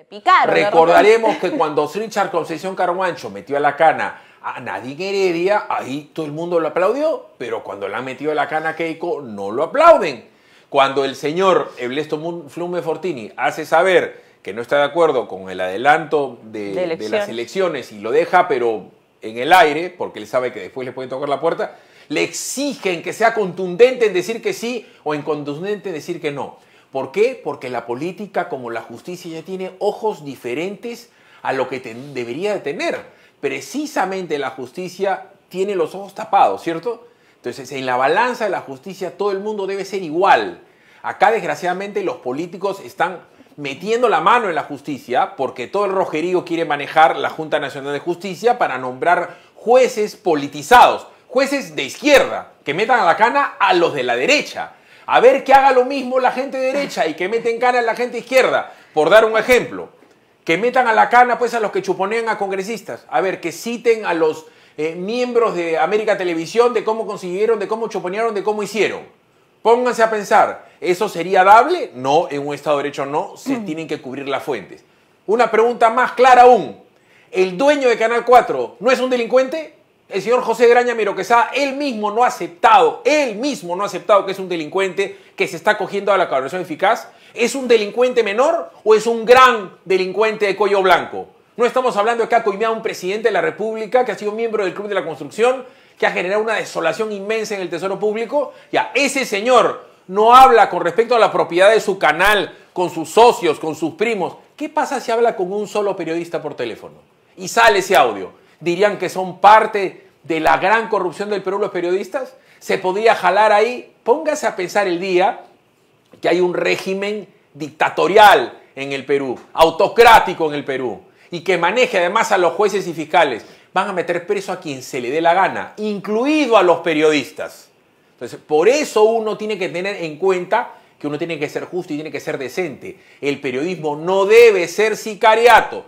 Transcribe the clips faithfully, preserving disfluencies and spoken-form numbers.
Picaron, Recordaremos que cuando Richard Concepción Carhuancho metió a la cana a Nadine Heredia, ahí todo el mundo lo aplaudió, pero cuando le han metido a la cana a Keiko, no lo aplauden. Cuando el señor Eblesto Flume Fortini hace saber que no está de acuerdo con el adelanto de, de, de las elecciones y lo deja, pero en el aire, porque él sabe que después le pueden tocar la puerta, le exigen que sea contundente en decir que sí o incontundente en decir que no. ¿Por qué? Porque la política, como la justicia, ya tiene ojos diferentes a lo que te, debería de tener. Precisamente la justicia tiene los ojos tapados, ¿cierto? Entonces, en la balanza de la justicia todo el mundo debe ser igual. Acá, desgraciadamente, los políticos están metiendo la mano en la justicia porque todo el rojerío quiere manejar la Junta Nacional de Justicia para nombrar jueces politizados, jueces de izquierda, que metan a la cana a los de la derecha. A ver que haga lo mismo la gente de derecha y que meten cana a la gente izquierda, por dar un ejemplo. Que metan a la cana pues a los que chuponean a congresistas. A ver, que citen a los eh, miembros de América Televisión de cómo consiguieron, de cómo chuponearon, de cómo hicieron. Pónganse a pensar, ¿eso sería dable? No, en un Estado de Derecho no, se mm. tienen que cubrir las fuentes. Una pregunta más clara aún. ¿El dueño de Canal cuatro no es un delincuente? El señor José Graña Miró Quesada, él mismo no ha aceptado, él mismo no ha aceptado que es un delincuente que se está acogiendo a la colaboración eficaz. ¿Es un delincuente menor o es un gran delincuente de cuello blanco? No estamos hablando de que ha coimeado a un presidente de la República que ha sido miembro del Club de la Construcción, que ha generado una desolación inmensa en el Tesoro Público. Ya, ese señor no habla con respecto a la propiedad de su canal, con sus socios, con sus primos. ¿Qué pasa si habla con un solo periodista por teléfono? Y sale ese audio. ¿Dirían que son parte de la gran corrupción del Perú los periodistas? ¿Se podría jalar ahí? Póngase a pensar el día que hay un régimen dictatorial en el Perú, autocrático en el Perú, y que maneje además a los jueces y fiscales. Van a meter preso a quien se le dé la gana, incluido a los periodistas. Entonces, por eso uno tiene que tener en cuenta que uno tiene que ser justo y tiene que ser decente. El periodismo no debe ser sicariato.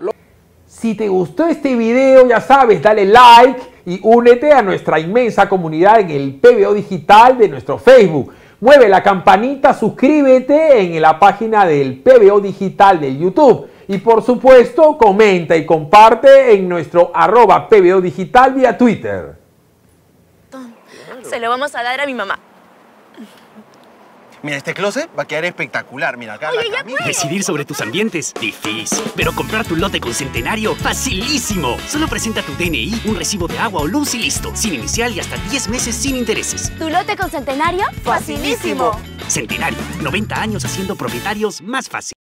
Si te gustó este video, ya sabes, dale like y únete a nuestra inmensa comunidad en el P B O Digital de nuestro Facebook. Mueve la campanita, suscríbete en la página del P B O Digital de YouTube. Y por supuesto, comenta y comparte en nuestro arroba P B O Digital vía Twitter. Se lo vamos a dar a mi mamá. Mira, este closet va a quedar espectacular. Mira, acá Oye, la ya puedo. Decidir sobre tus ambientes, difícil. Pero comprar tu lote con Centenario, facilísimo. Solo presenta tu D N I, un recibo de agua o luz y listo. Sin inicial y hasta diez meses sin intereses. ¿Tu lote con Centenario? ¡Facilísimo! Centenario, noventa años haciendo propietarios más fácil.